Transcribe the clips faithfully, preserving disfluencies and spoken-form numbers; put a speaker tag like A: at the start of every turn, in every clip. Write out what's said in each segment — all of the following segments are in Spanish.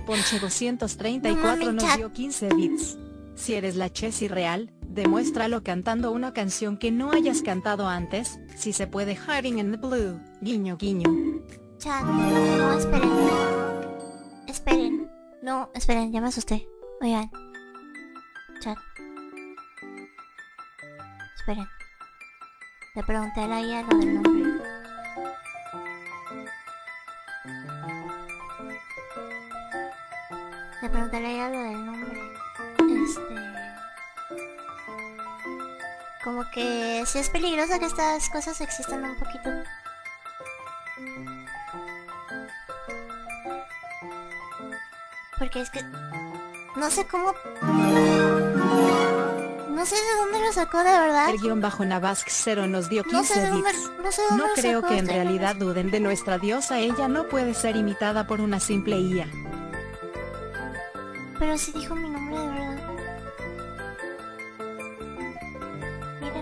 A: Ponche doscientos treinta y cuatro
B: No,
A: nos dio quince bits. Si eres la Chessy real, demuéstralo cantando una canción que no hayas cantado antes, si se puede. Hiding in the Blue, guiño guiño.
B: Chat, no, esperen. Esperen. No, esperen, ya me asusté. Oigan. Chat. Esperen. Le pregunté a la I A lo del nombre. Le pregunté a la I A lo del nombre. Este... Como que sí es peligroso que estas cosas existan un poquito. Porque es que... No sé cómo... No sé de dónde lo sacó de verdad.
A: El guión bajo Navask cero nos dio
B: No sé
A: quince
B: de dónde,
A: bits.
B: no sé de dónde
A: No
B: lo
A: creo
B: sacó,
A: que en
B: estoy
A: realidad
B: nerviosa.
A: duden de nuestra diosa, ella no puede ser imitada por una simple I A.
B: Pero sí dijo mi nombre de verdad. Miren.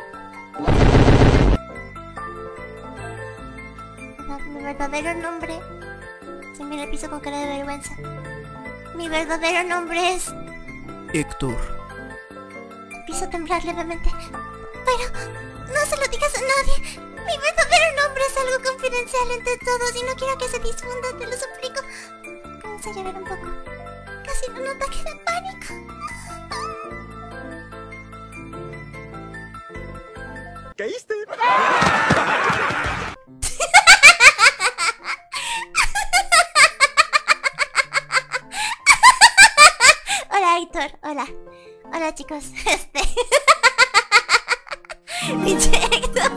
B: Ah, mi verdadero nombre. Se mira el piso con cara de vergüenza. Mi verdadero nombre es...
C: Héctor.
B: Empiezo a temblar levemente. Pero no se lo digas a nadie. Mi verdadero nombre es algo confidencial entre todos y no quiero que se difunda, te lo suplico. Comienzo a llorar un poco. Casi en un ataque de pánico.
C: ¿Caíste?
B: Hola Héctor, hola. Hola chicos, este... Pinche Héctor.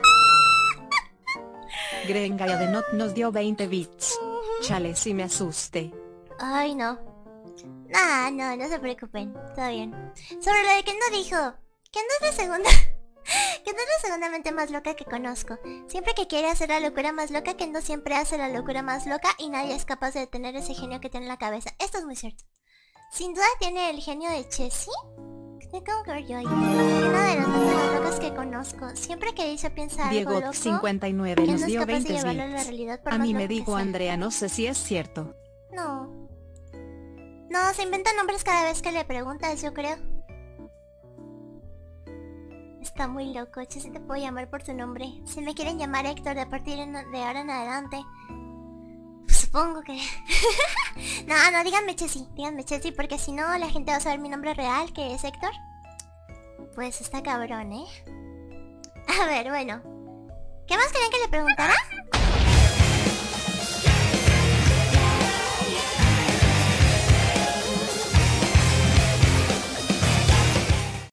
A: Grenga de Not nos dio veinte bits. Chale, si me asuste.
B: Ay no. Nah, no, no se preocupen, todo bien. Sobre lo de que no dijo. Que no es la segunda... Que no es la segunda mente más loca que conozco. Siempre que quiere hacer la locura más loca, Kendo siempre hace la locura más loca y nadie es capaz de detener ese genio que tiene en la cabeza. Esto es muy cierto. Sin duda tiene el genio de Chessy. ¿Qué tengo que ver yo ahí? Una de las mentes más locas que conozco. Siempre que dice piensa algo
A: Diego
B: loco,
A: cincuenta y nueve
B: Kendo
A: nos
B: es
A: dio
B: capaz de
A: veinte
B: llevarlo a la
A: bits.
B: realidad por
A: A
B: más
A: mí me
B: loco que
A: dijo
B: sea.
A: Andrea, no sé si es cierto.
B: No. No, se inventa nombres cada vez que le preguntas, yo creo. Está muy loco, Chessy te puedo llamar por tu nombre. Si me quieren llamar Héctor de a partir de ahora en adelante. Pues supongo que... No, no, díganme Chessy, díganme Chessy, porque si no la gente va a saber mi nombre real, que es Héctor. Pues está cabrón, ¿eh? A ver, bueno. ¿Qué más querían que le preguntara?